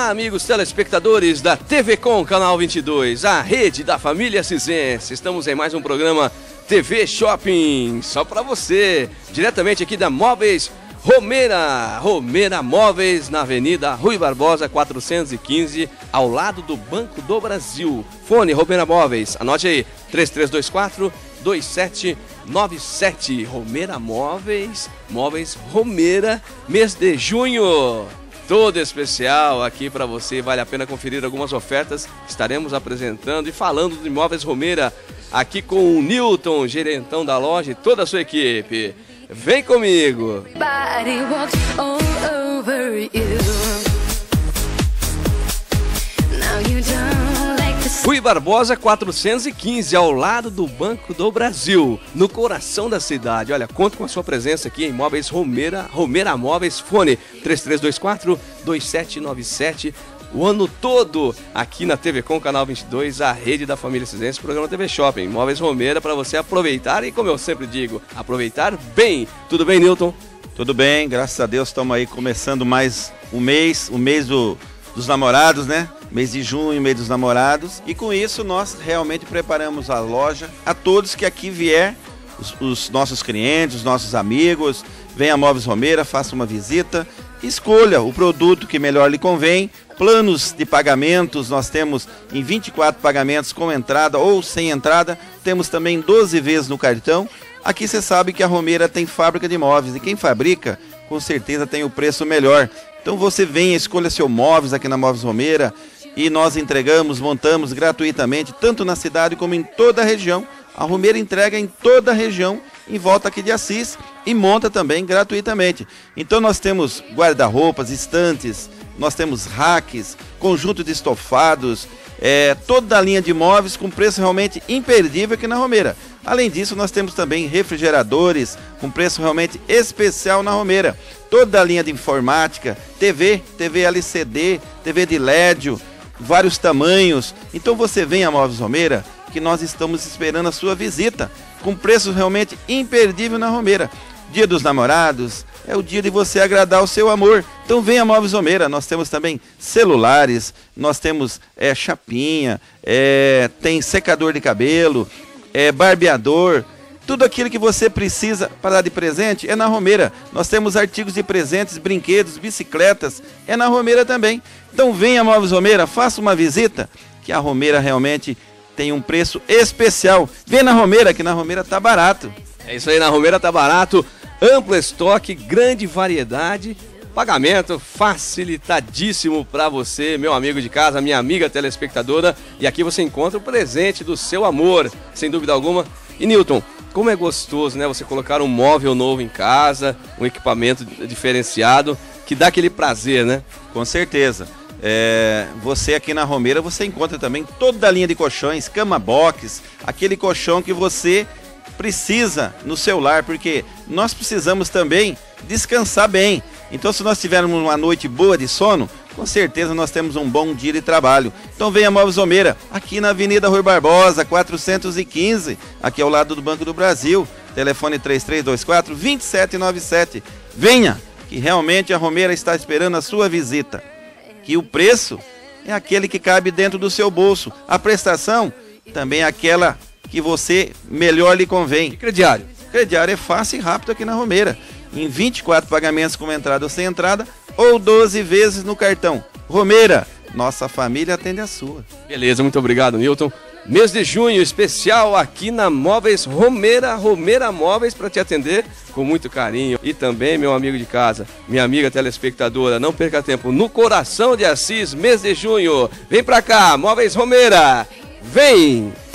Olá, amigos telespectadores da TV Com, Canal 22, a rede da família Cisense. Estamos em mais um programa TV Shopping, só para você, diretamente aqui da Móveis Romeira. Romeira Móveis, na Avenida Rui Barbosa, 415, ao lado do Banco do Brasil. Fone Romeira Móveis, anote aí, 3324-2797. Romeira Móveis, Móveis Romeira, mês de junho. Todo especial aqui para você, vale a pena conferir algumas ofertas. Estaremos apresentando e falando de Móveis Romeira aqui com o Newton, gerentão da loja e toda a sua equipe. Vem comigo! Rui Barbosa 415, ao lado do Banco do Brasil, no coração da cidade. Olha, conto com a sua presença aqui em Móveis Romeira, Romeira Móveis, fone 3324-2797. O ano todo aqui na TV Com, Canal 22, a rede da família Cisense, programa TV Shopping. Móveis Romeira para você aproveitar e, como eu sempre digo, aproveitar bem. Tudo bem, Newton? Tudo bem, graças a Deus estamos aí começando mais um mês dos namorados, né? Mês de junho, mês dos namorados. E com isso nós realmente preparamos a loja a todos que aqui vier, os nossos clientes, os nossos amigos. Venha a Móveis Romeira, faça uma visita, escolha o produto que melhor lhe convém. Planos de pagamentos, nós temos em 24 pagamentos com entrada ou sem entrada. Temos também 12 vezes no cartão. Aqui você sabe que a Romeira tem fábrica de móveis e quem fabrica, com certeza tem o preço melhor. Então você venha, escolha seu móveis aqui na Móveis Romeira e nós entregamos, montamos gratuitamente, tanto na cidade como em toda a região. A Romeira entrega em toda a região, em volta aqui de Assis, e monta também gratuitamente. Então nós temos guarda-roupas, estantes, nós temos racks, conjunto de estofados, toda a linha de móveis com preço realmente imperdível aqui na Romeira. Além disso, nós temos também refrigeradores com preço realmente especial na Romeira. Toda a linha de informática, TV LCD, TV de LED, vários tamanhos. Então você vem a Móveis Romeira, que nós estamos esperando a sua visita, com preço realmente imperdível na Romeira. Dia dos namorados é o dia de você agradar o seu amor. Então venha a Móveis Romeira. Nós temos também celulares, nós temos chapinha, tem secador de cabelo, barbeador. Tudo aquilo que você precisa para dar de presente é na Romeira. Nós temos artigos de presentes, brinquedos, bicicletas, é na Romeira também. Então venha a Móveis Romeira, faça uma visita, que a Romeira realmente tem um preço especial. Vem na Romeira, que na Romeira tá barato. É isso aí, na Romeira tá barato, amplo estoque, grande variedade, pagamento facilitadíssimo para você, meu amigo de casa, minha amiga telespectadora. E aqui você encontra o presente do seu amor, sem dúvida alguma. E Newton, como é gostoso, né? Você colocar um móvel novo em casa, um equipamento diferenciado, que dá aquele prazer, né? Com certeza. Você aqui na Romeira, você encontra também toda a linha de colchões, cama box, aquele colchão que você precisa no seu lar, porque nós precisamos também descansar bem. Então, se nós tivermos uma noite boa de sono, com certeza nós temos um bom dia de trabalho. Então venha a Móveis Romeira, aqui na Avenida Rui Barbosa, 415, aqui ao lado do Banco do Brasil. Telefone 3324-2797. Venha, que realmente a Romeira está esperando a sua visita. Que o preço é aquele que cabe dentro do seu bolso. A prestação também é aquela que você melhor lhe convém. E crediário? Crediário é fácil e rápido aqui na Romeira. Em 24 pagamentos com entrada ou sem entrada, ou 12 vezes no cartão. Romeira, nossa família atende a sua. Beleza, muito obrigado, Newton. Mês de junho especial aqui na Móveis Romeira, Romeira Móveis, para te atender com muito carinho. E também, meu amigo de casa, minha amiga telespectadora, não perca tempo, no coração de Assis, mês de junho. Vem pra cá, Móveis Romeira, vem!